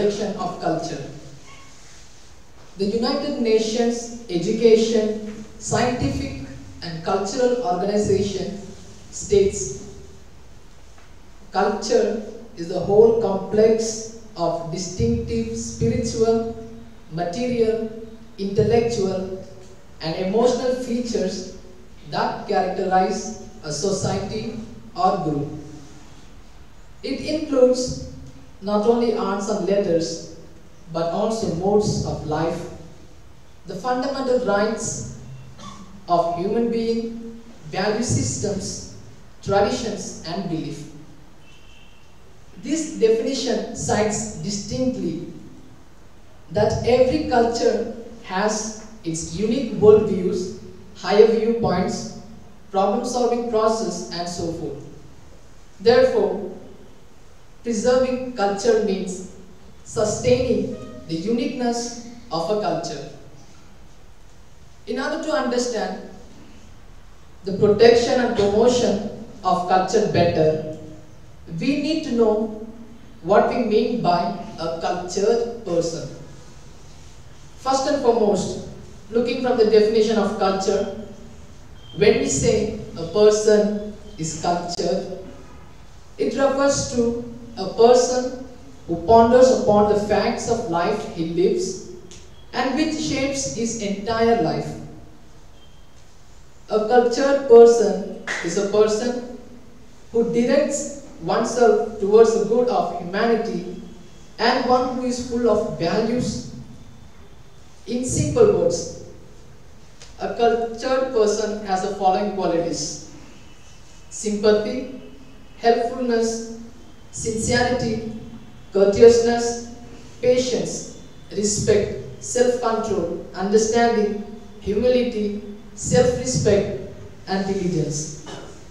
protection of culture. The United Nations Education, Scientific and Cultural Organization states, culture is the whole complex of distinctive spiritual, material, intellectual and emotional features that characterize a society or group. It includes not only arts and letters, but also modes of life, the fundamental rights of human being, value systems, traditions and belief. This definition cites distinctly that every culture has its unique worldviews, higher viewpoints, problem-solving process and so forth. Therefore, preserving culture means sustaining the uniqueness of a culture. In order to understand the protection and promotion of culture better, we need to know what we mean by a cultured person. First and foremost, looking from the definition of culture, when we say a person is cultured, it refers to a person who ponders upon the facts of life he lives and which shapes his entire life. A cultured person is a person who directs oneself towards the good of humanity and one who is full of values. In simple words, a cultured person has the following qualities: sympathy, helpfulness, sincerity, courteousness, patience, respect, self-control, understanding, humility, self-respect, and diligence.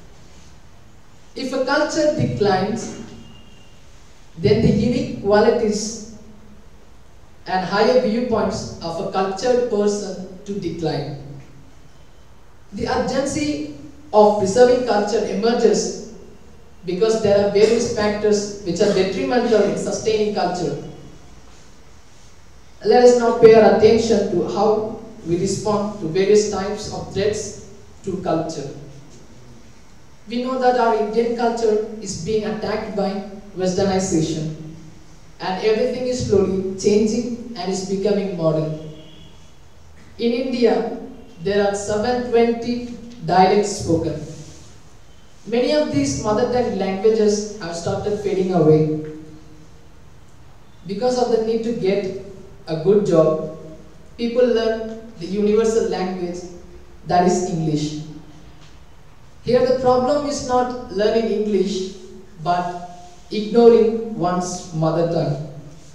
If a culture declines, then the unique qualities and higher viewpoints of a cultured person to decline. The urgency of preserving culture emerges because there are various factors which are detrimental in sustaining culture. Let us now pay our attention to how we respond to various types of threats to culture. We know that our Indian culture is being attacked by westernization and everything is slowly changing and is becoming modern. In India, there are 720 dialects spoken. Many of these mother tongue languages have started fading away. Because of the need to get a good job, people learn the universal language, that is English. Here the problem is not learning English, but ignoring one's mother tongue.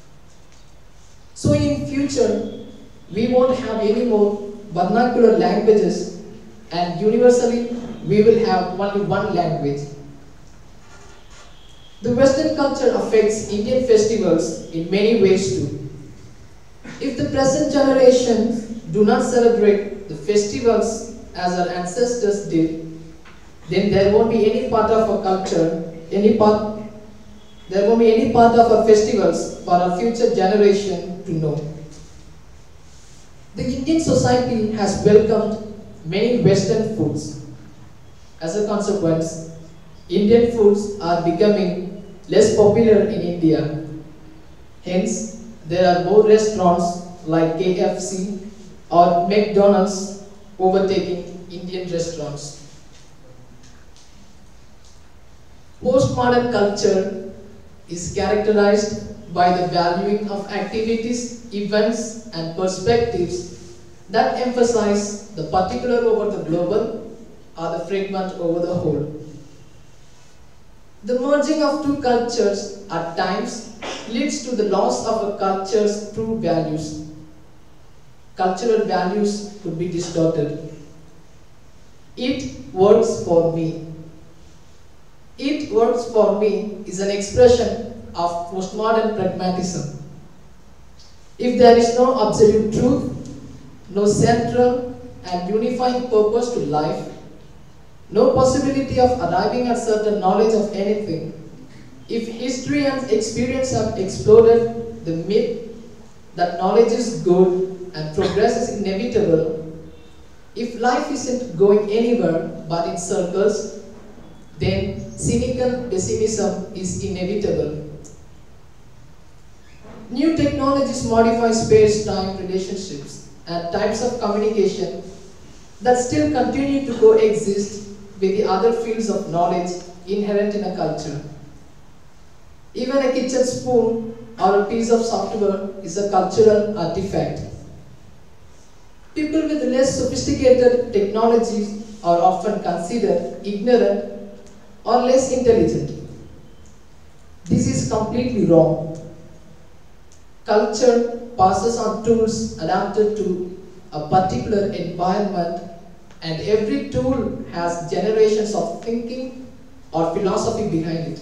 So in future, we won't have any more vernacular languages and universally we will have only one language. The Western culture affects Indian festivals in many ways too. If the present generation do not celebrate the festivals as our ancestors did, then there won't be any part of our culture, there won't be any part of our festivals for our future generation to know. The Indian society has welcomed many Western foods. As a consequence, Indian foods are becoming less popular in India. Hence, there are more restaurants like KFC or McDonald's overtaking Indian restaurants. Postmodern culture is characterized by the valuing of activities, events, and perspectives that emphasize the particular over the global or the fragment over the whole. The merging of two cultures at times leads to the loss of a culture's true values. Cultural values could be distorted. It works for me. It works for me is an expression of postmodern pragmatism. If there is no absolute truth, no central and unifying purpose to life, no possibility of arriving at certain knowledge of anything, if history and experience have exploded the myth that knowledge is good and progress is inevitable, if life isn't going anywhere but in circles, then cynical pessimism is inevitable. New technologies modify space-time relationships and types of communication that still continue to coexist with the other fields of knowledge inherent in a culture. Even a kitchen spoon or a piece of software is a cultural artifact. People with less sophisticated technologies are often considered ignorant or less intelligent. This is completely wrong. Culture passes on tools adapted to a particular environment, and every tool has generations of thinking or philosophy behind it.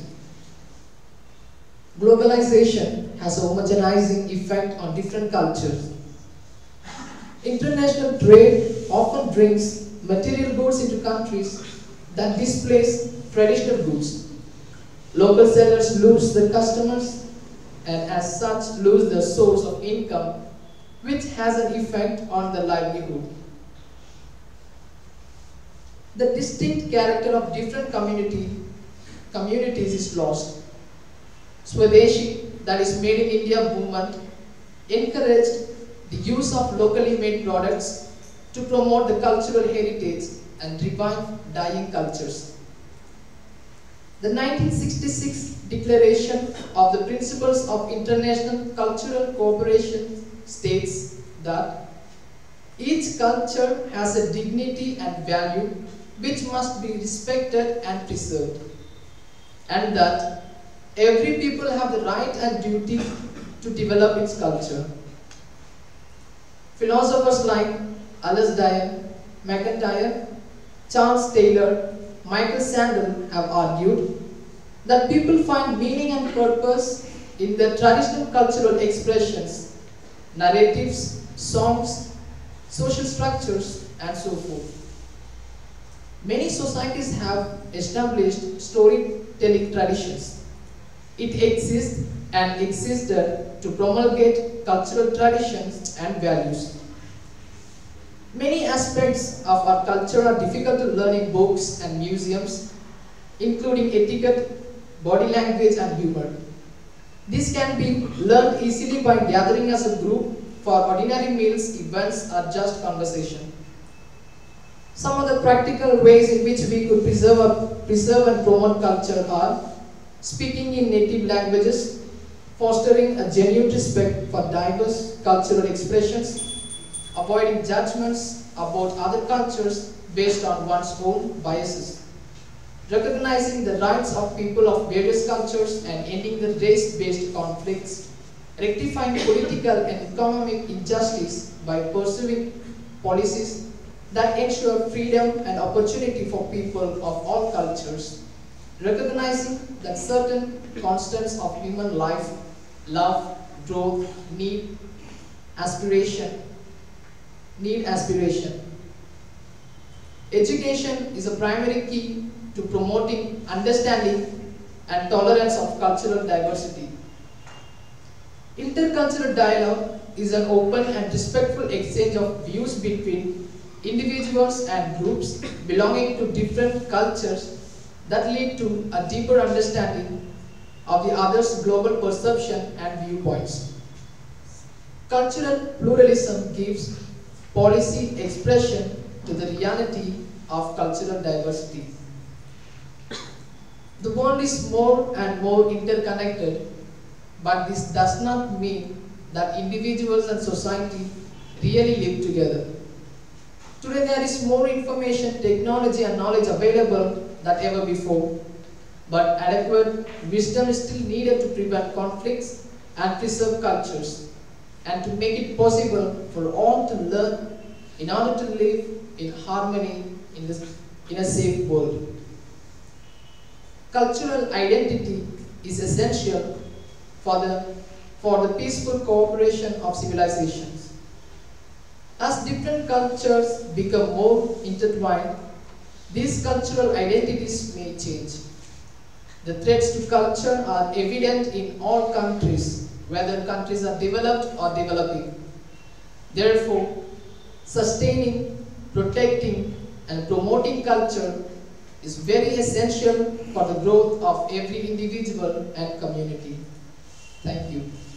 Globalization has a homogenizing effect on different cultures. International trade often brings material goods into countries that displace traditional goods. Local sellers lose their customers and as such lose their source of income, which has an effect on their livelihood. The distinct character of different communities is lost. Swadeshi, that is made in India movement, encouraged the use of locally made products to promote the cultural heritage and revive dying cultures. The 1966 Declaration of the Principles of International Cultural Cooperation states that each culture has a dignity and value which must be respected and preserved, and that every people have the right and duty to develop its culture. Philosophers like Alasdair MacIntyre, Charles Taylor, Michael Sandel have argued that people find meaning and purpose in their traditional cultural expressions, narratives, songs, social structures, and so forth. Many societies have established storytelling traditions. It exists and existed to promulgate cultural traditions and values. Many aspects of our culture are difficult to learn in books and museums, including etiquette, body language, and humor. This can be learned easily by gathering as a group for ordinary meals, events, or just conversation. Some of the practical ways in which we could preserve and promote culture are speaking in native languages, fostering a genuine respect for diverse cultural expressions, avoiding judgments about other cultures based on one's own biases, recognizing the rights of people of various cultures and ending the race-based conflicts, rectifying political and economic injustice by pursuing policies that ensure freedom and opportunity for people of all cultures, recognizing that certain constants of human life, love, growth, need aspiration. Education is a primary key to promoting understanding and tolerance of cultural diversity. Intercultural dialogue is an open and respectful exchange of views between individuals and groups belonging to different cultures that lead to a deeper understanding of the other's global perception and viewpoints. Cultural pluralism gives policy expression to the reality of cultural diversity. The world is more and more interconnected, but this does not mean that individuals and society really live together. Today there is more information, technology, and knowledge available than ever before, but adequate wisdom is still needed to prevent conflicts and preserve cultures, and to make it possible for all to learn in order to live in harmony in a safe world. Cultural identity is essential for the peaceful cooperation of civilizations. As different cultures become more intertwined, these cultural identities may change. The threats to culture are evident in all countries, whether countries are developed or developing. Therefore, sustaining, protecting, and promoting culture is very essential for the growth of every individual and community. Thank you.